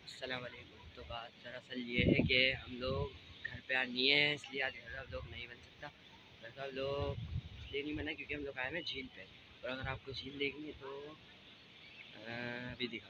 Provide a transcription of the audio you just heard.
अस्सलाम वालेकुम। तो बात दरअसल ये है कि हम लोग घर पे आज नहीं है, इसलिए आज घर का व्लॉग नहीं बन सकता। घर का व्लॉग इसलिए नहीं बना क्योंकि हम लोग आए हैं झील पे, और अगर आपको झील देखनी है तो अभी दिखा।